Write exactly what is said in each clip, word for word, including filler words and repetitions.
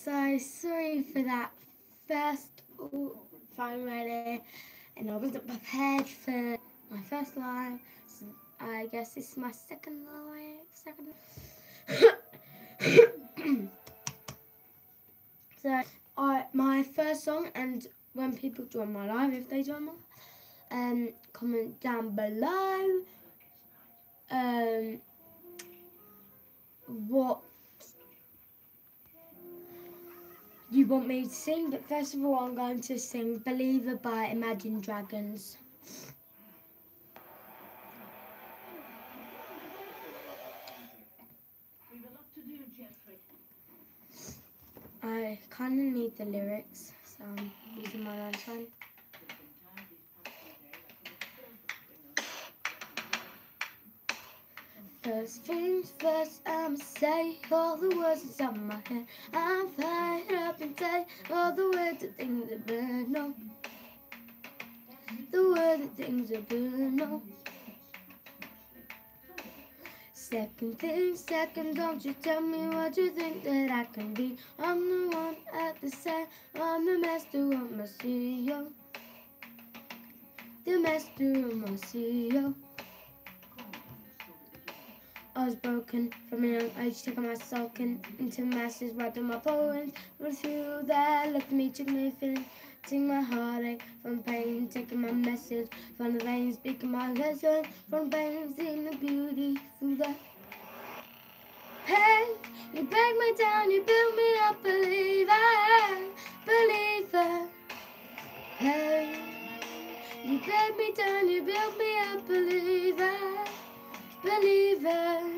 So sorry for that first phone ready, and I wasn't prepared for my first live. So I guess this is my second live. Second. So I my first song, and when people join my live, if they join my, um, comment down below. Um, what you want me to sing, but first of all I'm going to sing Believer by Imagine Dragons. I kind of need the lyrics, so I'm using my own phone. First things first, I'ma say all the words inside my head. I'm fired up and say all the words and things that burn on. The words and things that burn on. Second thing, second, don't you tell me what you think that I can be. I'm the one at the side, I'm the master of my C E O. The master of my C E O. I was broken from a young age, taking my sulking into masses, writing my poems. With you that looked at me, took me feeling, taking my heartache from pain, taking my message from the veins, speaking my lesson from pain, seeing the beauty through the pain. You break me down, you build me up, believer, believer. Hey, you break me down, you build me up, believer, believer.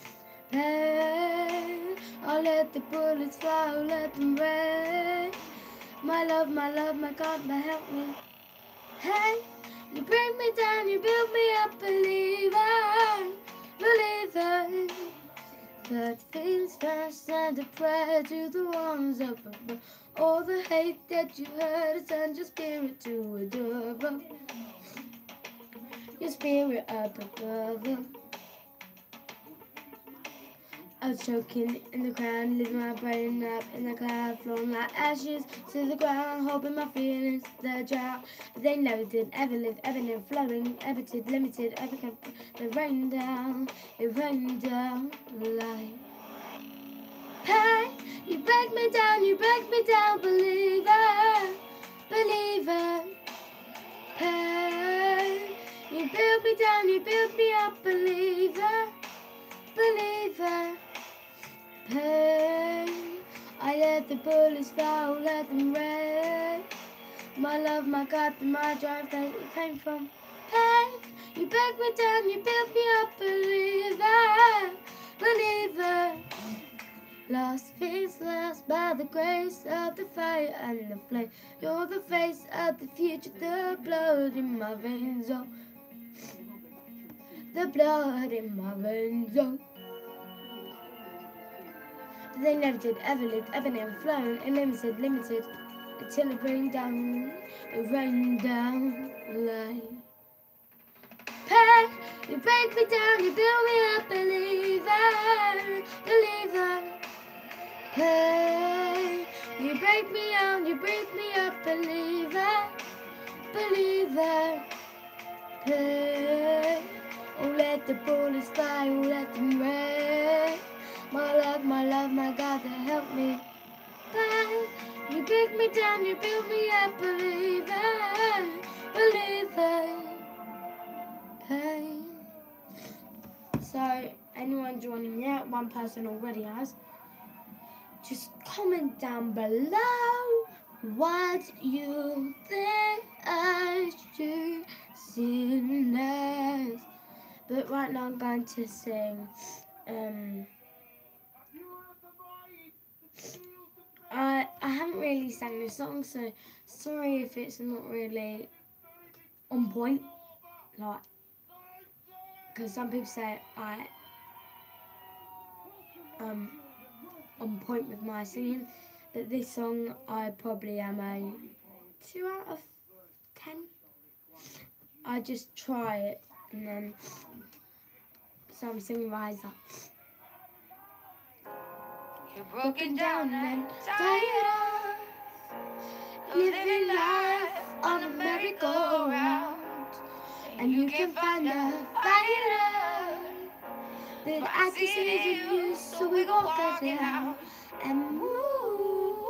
Hey, I'll let the bullets fly, I'll let them rain. My love, my love, my God, my help me. Hey, you break me down, you build me up, believer, believer. Third things first, send a prayer to the ones up above. All the hate that you heard, send your spirit to adore. Your spirit up above. I was choking in the ground, leaving my brain up in the cloud, flowing like ashes to the ground, hoping my feelings they drown. But they never did, ever lived, ever lived, flowing, ever did, limited, ever kept. It rained down, it rained down like. Hey, you break me down, you break me down, believer, believer. Hey, you build me down, you build me up, believer, believer. Pain, I let the bullets fall, let them rain. My love, my God, my drive that it came from pain. You break me down, you build me up, believer, believer. Last things last, by the grace of the fire and the flame. You're the face of the future, the blood in my veins, oh. The blood in my veins, oh. They never did, ever lived, ever never flown, unlimited, limited, until it rained down, it rained down like pain. You break me down, you build me up, believer, believer. Pain, you break me down, you break me up, believer, believer. Pain, oh let the bullets fly, oh let them rain. My love, my love, my God, to help me. Pain, you break me down, you build me up, believer, believer. Pain. So, anyone joining yet? One person already has. Just comment down below what you think I should sing next. But right now I'm going to sing. Um, I I haven't really sang this song, so sorry if it's not really on point. Like, because some people say I um on point with my singing, but this song I probably am a two out of ten. I just try it, and then so I'm singing Rise Up. You're broken down and tired on a merry-go-round, and you can find a fighter, but I can see it in you, so we gon' walk it out and move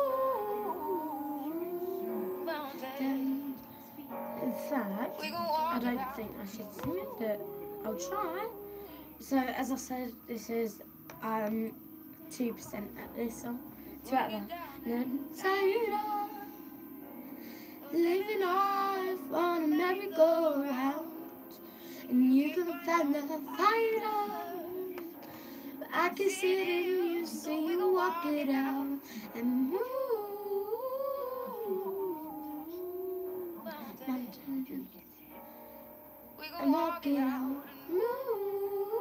mountains. In fact, I don't think I should sing it, but I'll try. So, as I said, this is um two percent at this song. Two out of that. Living life on a merry-go-round, and you can find the fighter, but I can see it in you, so you can walk it out and move mountains. And walk it out, move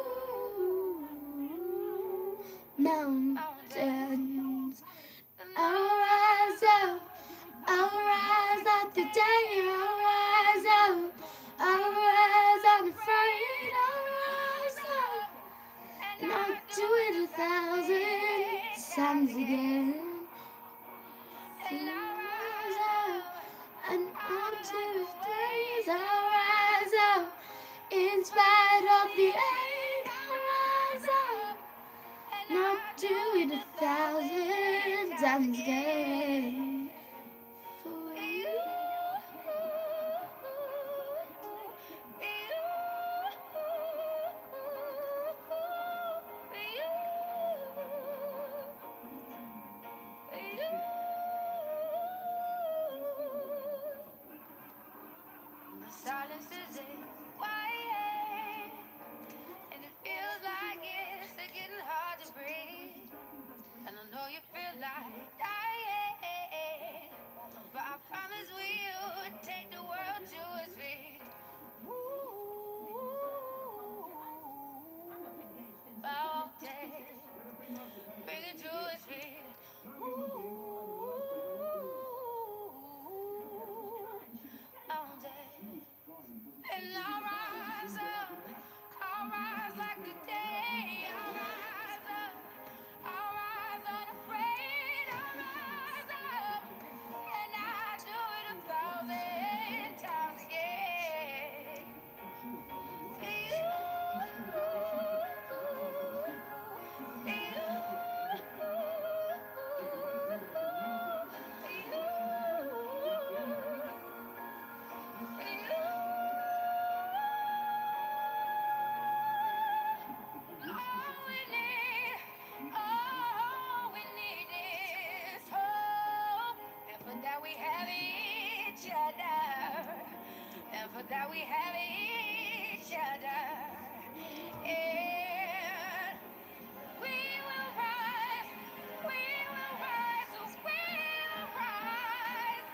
mountains. I'll rise up, I'll rise up today, I'll rise up, I'll rise up afraid, I'll rise up, and I'll do it a thousand times again. And I'll rise up, and I'll do it threes, I'll rise up, in spite of the ache, I'll rise up, and I'll do it a thousand times again. For you, silence is quiet, and it feels like it's getting hard to breathe. And I know you feel like dying, but I promise we'll take the world to its feet. I won't take, bring it to its feet. I won't take. And I'll rise up, I'll rise like the day, I'll rise up, I'll rise unafraid, I'll rise up, and I'll do it a thousand times again. For you, for you, that we have each other, and we will rise, we will rise, we will rise,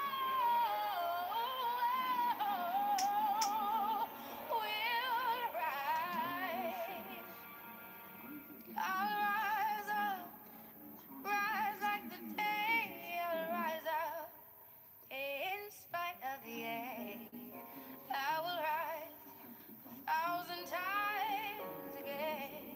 oh, we'll rise, I'll rise up, rise like the day, I'll rise up, in spite of the ache. I will rise a thousand times again,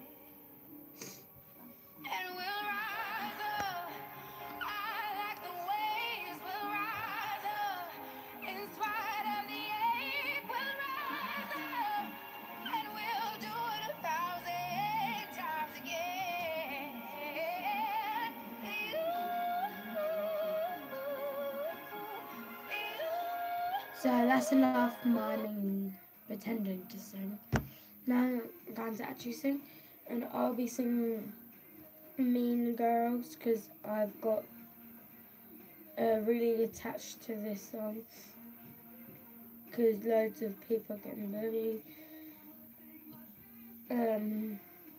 and we'll rise up. I like the waves, we'll rise up. In spite of the ache, we'll rise up, and we'll do it a thousand times again. So that's enough miming, pretending to sing. Now I'm going to actually sing, and I'll be singing Mean Girls because I've got uh, really attached to this song because loads of people are getting bullied. Um,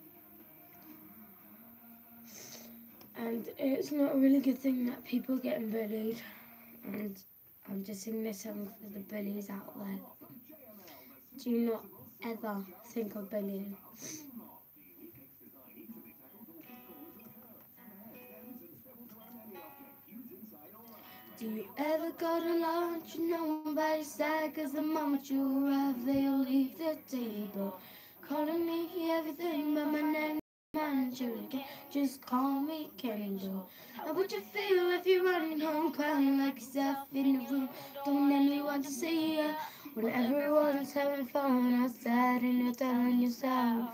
and it's not a really good thing that people are getting bullied, and I'm just singing this song for the bullies out there. Do not ever think of bullying. Do you ever go to lunch and nobody's sad? Cause the moment you arrive they'll leave the table, calling me everything but my name. manager again. Just call me Kendall. How would you feel if you're running home crying like yourself in the room? Don't anyone to see you when everyone's having fun outside and you're telling yourself,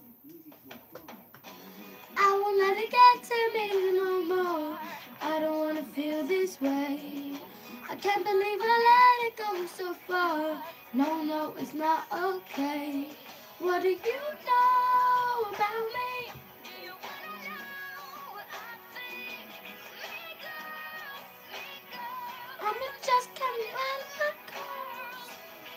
I won't let it get to me no more. I don't wanna feel this way. I can't believe I let it go so far. No, no, it's not okay. What do you know about me? I'm just coming out of my curves.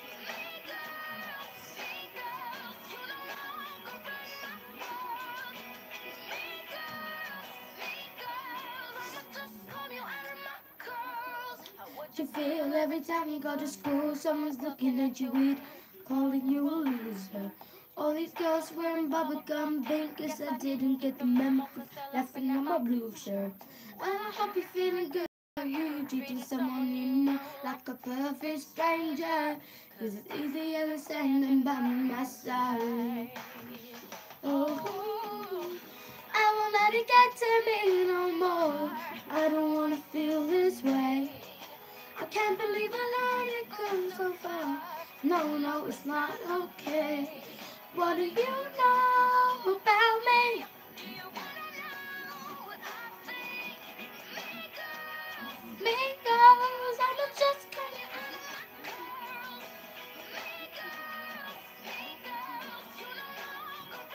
You feel every time you go to school, someone's looking at you weird, calling you a loser. All these girls wearing bubblegum pink, guess I didn't get the memo, laughing on my blue shirt. I hope you're feeling good. You treating someone you know like a perfect stranger, 'cause it's easier than standing by my side. Oh, I won't let it get to me no more. I don't wanna feel this way. I can't believe I let it go so far. No, no, it's not okay. What do you know about me? Me girls, I'm just coming out of my curls. Me girls, me girls, you know I'm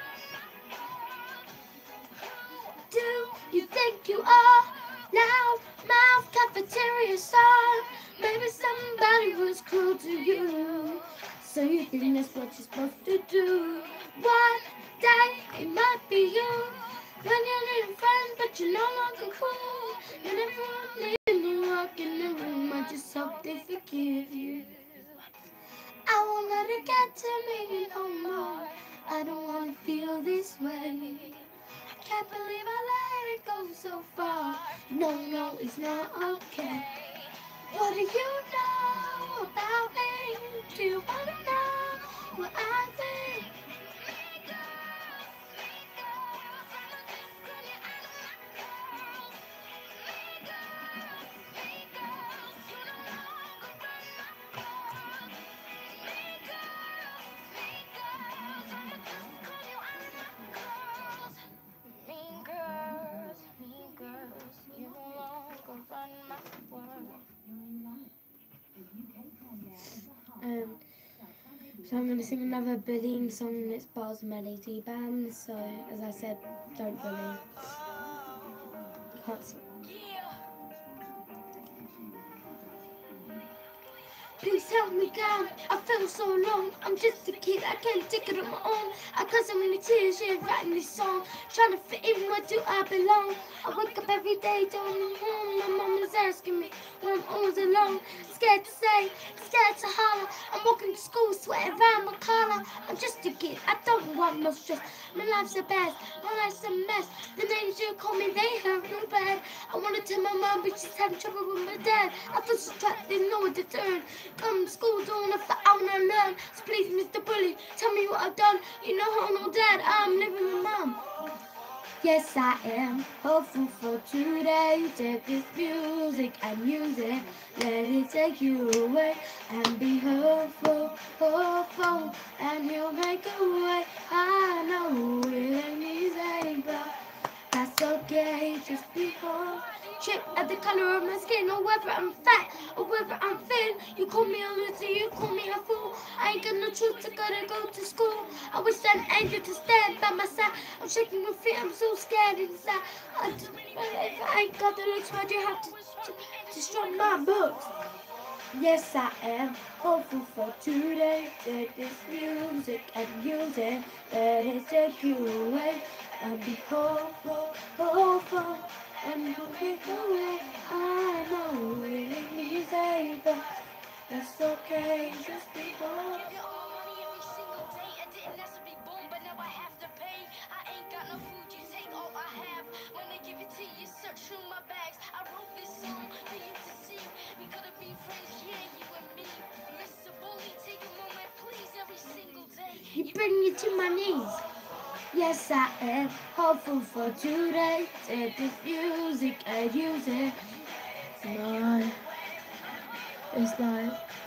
gonna do you think you are now? Mouth cafeteria star. Maybe somebody was cruel to you, so you think that's what you're supposed to do. One day it might be you, when you're little friends but you're no longer cool, and everyone leaving you walk in the room. I just hope they forgive you. I won't let it get to me no more. I don't wanna feel this way. Can't believe I let it go so far. No, no, it's not okay. What do you know about me? Do you wanna know what I think? Mean girls, mean girls, you no longer run my world. Um, so I'm going to sing another bullying song, and it's Bars Melody Band. So as I said, don't bully. Can't sing. Please help me, God. I feel so alone. I'm just a kid. I can't take it on my own. I got so many tears here writing this song, trying to fit in. Where do I belong? I wake up every day, don't know home. My mom is asking me when I'm always alone. Scared to say, scared to holler. I'm walking to school, sweating around my collar. I'm just a kid. I don't want no stress. My life's a bad. My life's a mess. The names you call me, they hurt real bad. I wanna tell my mom, but she's having trouble with my dad. I feel so trapped, didn't know where to turn. Come to school, doing a for I wanna learn. So please, Mister Bully, tell me what I've done. You know how no dad, I'm living with mom. Yes, I am hopeful for today. Take this music and use it. Let it take you away and be hopeful, hopeful, and he'll make a way. I know it ain't easy, but that's okay. Just be hopeful. Chip at the color of my skin, or whether I'm fat, or whether I'm thin. You call me a loser, you call me a fool. I ain't got no truth, I gotta go to school. I wish that an angel to stand by my side. I'm shaking with fear, I'm so scared inside. I just, if I ain't got the looks, why'd you have to destroy my books? Yes, I am hopeful for today. Take this music and use it. Let it take you away. And be hopeful, hopeful, and you'll get away. I know it ain't easy, but that's okay. Just be hopeful. You bring me to my knees. Yes, I am hopeful for today. Take this music and use it. It's mine. It's like